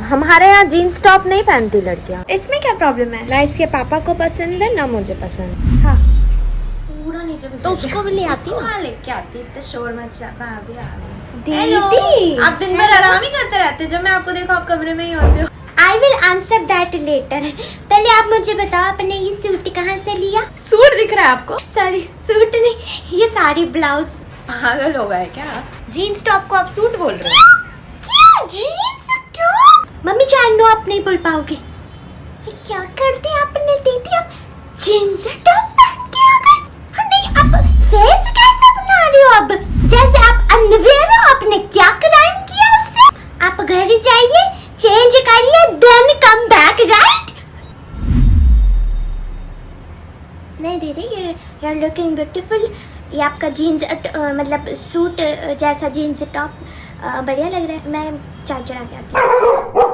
हमारे यहाँ jeans top नहीं पहनती लड़कियाँ। इसमें क्या प्रॉब्लम है? ना इसके पापा को पसंद है ना मुझे पसंद। हाँ पूरा नीचे तो उसको भी ले आती ना। हाँ लेके आती, इतना शोर मच भाभी आ गई। दीदी आप दिन भर आराम ही करते रहते, जब मैं आपको देखो आप कमरे में ही होते हो। I will answer that later. पहले आप मुझे बताओ आपने ये सूट कहाँ से लिया? सूट दिख रहा है आपको? सॉरी सूट नहीं, ये साड़ी ब्लाउज। पागल हो गए क्या? जीन्स टॉप को आप सूट बोल रहे हो? क्या जीन्स टॉप? मम्मी जान लो आप नहीं बोल पाओगे। क्या कर दिया आपने दीदी, आप जीन्स टॉप पहन के आ गए? नहीं आप फेस कैसे बना रहे हो अब? जैसे आप अनवेयर हो, आपने क्या क्राइम किया उससे? आप घर जाइए, चेंज करिए, देन कम बैक, राइट? नहीं दीदी ये यू आर लुकिंग ब्यूटीफुल। ये आपका जीन्स मतलब सूट जैसा जीन्स टॉप बढ़िया लग रहा है। मैं चाय चढ़ा के आती हूँ।